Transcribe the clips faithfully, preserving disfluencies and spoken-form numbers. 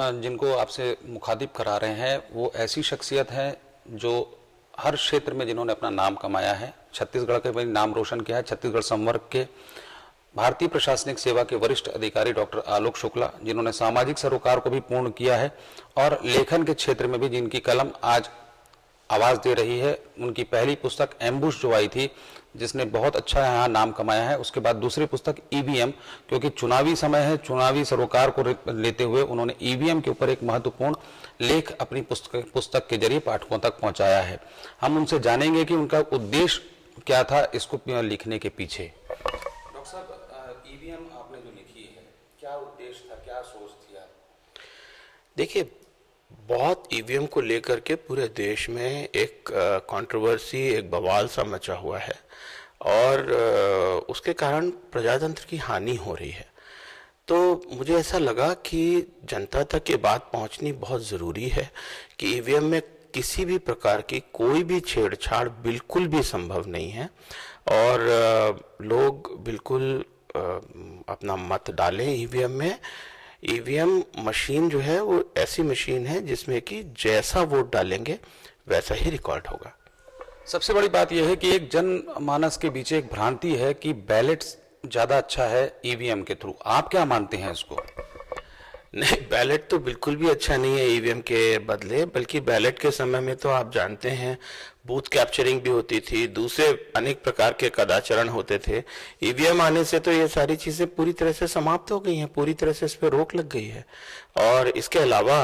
जिनको आपसे मुखातिब करा रहे हैं वो ऐसी शख्सियत हैं जो हर क्षेत्र में जिन्होंने अपना नाम कमाया है, छत्तीसगढ़ के भी नाम रोशन किया है। छत्तीसगढ़ संवर्ग के भारतीय प्रशासनिक सेवा के वरिष्ठ अधिकारी डॉक्टर आलोक शुक्ला, जिन्होंने सामाजिक सरोकार को भी पूर्ण किया है और लेखन के क्षेत्र में भी जिनकी कलम आज आवाज दे रही है। उनकी पहली पुस्तक एम्बुश जो आई थी, जिसने बहुत अच्छा यहाँ नाम कमाया है। उसके बाद दूसरी पुस्तक ईवीएम, क्योंकि चुनावी समय है, चुनावी सरोकार को लेते हुए उन्होंने ईवीएम के ऊपर एक महत्वपूर्ण लेख अपनी पुस्तक पुस्तक के जरिए पाठकों तक पहुंचाया है। हम उनसे जानेंगे कि उनका उद्देश्य क्या था इसको लिखने के पीछे। डॉक्टर साहब, ईवीएम आपने जो लिखी है, क्या उद्देश्य था, क्या सोच थी आप? देखिए, बहुत ईवीएम को लेकर के पूरे देश में एक कंट्रोवर्सी, एक बवाल सा मचा हुआ है और उसके कारण प्रजातंत्र की हानि हो रही है। तो मुझे ऐसा लगा कि जनता तक ये बात पहुंचनी बहुत ज़रूरी है कि ईवीएम में किसी भी प्रकार की कोई भी छेड़छाड़ बिल्कुल भी संभव नहीं है और लोग बिल्कुल अपना मत डालें ईवीएम में। ईवीएम मशीन जो है वो ऐसी मशीन है जिसमें कि जैसा वोट डालेंगे वैसा ही रिकॉर्ड होगा। सबसे बड़ी बात यह है कि एक जनमानस के बीच एक भ्रांति है कि बैलेट ज्यादा अच्छा है ईवीएम के थ्रू। आप क्या मानते हैं इसको? नहीं, बैलेट तो बिल्कुल भी अच्छा नहीं है ईवीएम के बदले, बल्कि बैलेट के समय में तो आप जानते हैं बूथ कैप्चरिंग भी होती थी, दूसरे अनेक प्रकार के कदाचरण होते थे। ईवीएम आने से तो ये सारी चीजें पूरी तरह से समाप्त हो गई हैं, पूरी तरह से इस पर रोक लग गई है। और इसके अलावा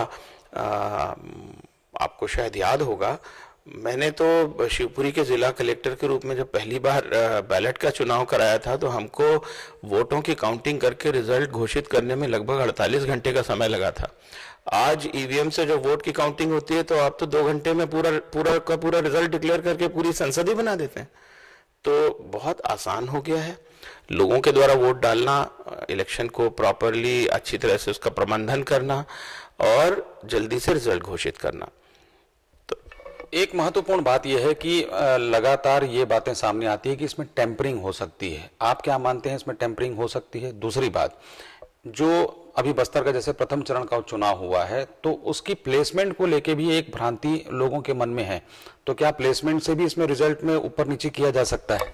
आपको शायद याद होगा, मैंने तो शिवपुरी के जिला कलेक्टर के रूप में जब पहली बार बैलेट का चुनाव कराया था तो हमको वोटों की काउंटिंग करके रिजल्ट घोषित करने में लगभग अड़तालीस घंटे का समय लगा था। आज ईवीएम से जो वोट की काउंटिंग होती है तो आप तो दो घंटे में पूरा पूरा का पूरा रिजल्ट डिक्लेयर करके पूरी संसद ही बना देते हैं। तो बहुत आसान हो गया है लोगों के द्वारा वोट डालना, इलेक्शन को प्रॉपरली अच्छी तरह से उसका प्रबंधन करना और जल्दी से रिजल्ट घोषित करना। एक महत्वपूर्ण बात यह है कि लगातार ये बातें सामने आती है कि इसमें टेम्परिंग हो सकती है। आप क्या मानते हैं, इसमें टेम्परिंग हो सकती है? दूसरी बात, जो अभी बस्तर का जैसे प्रथम चरण का चुनाव हुआ है तो उसकी प्लेसमेंट को लेके भी एक भ्रांति लोगों के मन में है, तो क्या प्लेसमेंट से भी इसमें रिजल्ट में ऊपर नीचे किया जा सकता है?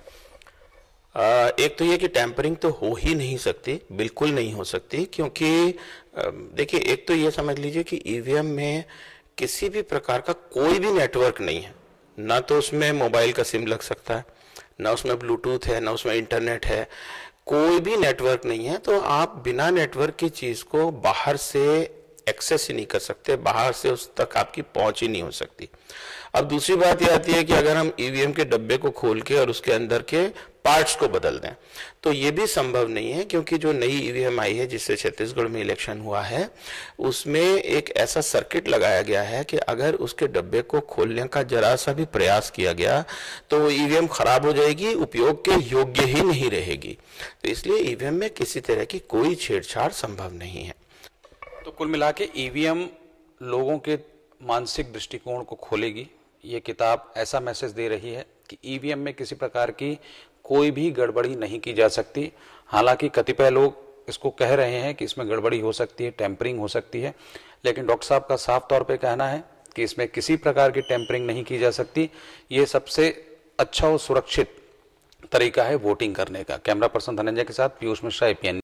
आ, एक तो ये कि टेम्परिंग तो हो ही नहीं सकती, बिल्कुल नहीं हो सकती, क्योंकि देखिए, एक तो ये समझ लीजिए कि ईवीएम में किसी भी प्रकार का कोई भी नेटवर्क नहीं है। ना तो उसमें मोबाइल का सिम लग सकता है, ना उसमें ब्लूटूथ है, ना उसमें इंटरनेट है, कोई भी नेटवर्क नहीं है। तो आप बिना नेटवर्क की चीज को बाहर से एक्सेस ही नहीं कर सकते, बाहर से उस तक आपकी पहुंच ही नहीं हो सकती। अब दूसरी बात यह आती है कि अगर हम ईवीएम के डब्बे को खोल के और उसके अंदर के पार्ट्स को बदल दें तो ये भी संभव नहीं है, क्योंकि जो नई ईवीएम आई है जिससे छत्तीसगढ़ में इलेक्शन हुआ है उसमें एक ऐसा सर्किट लगाया गया है कि अगर उसके डब्बे को खोलने का जरा सा भी प्रयास किया गया तो वो ईवीएम खराब हो जाएगी, उपयोग के योग्य ही नहीं रहेगी। तो इसलिए ईवीएम में किसी तरह की कोई छेड़छाड़ संभव नहीं है। तो कुल मिला के ईवीएम लोगों के मानसिक दृष्टिकोण को खोलेगी। ये किताब ऐसा मैसेज दे रही है कि ईवीएम में किसी प्रकार की कोई भी गड़बड़ी नहीं की जा सकती। हालांकि कतिपय लोग इसको कह रहे हैं कि इसमें गड़बड़ी हो सकती है, टेम्परिंग हो सकती है, लेकिन डॉक्टर साहब का साफ तौर पे कहना है कि इसमें किसी प्रकार की टेम्परिंग नहीं की जा सकती। ये सबसे अच्छा और सुरक्षित तरीका है वोटिंग करने का। कैमरा पर्सन धनंजय के साथ पीयूष मिश्रा, एपीएन।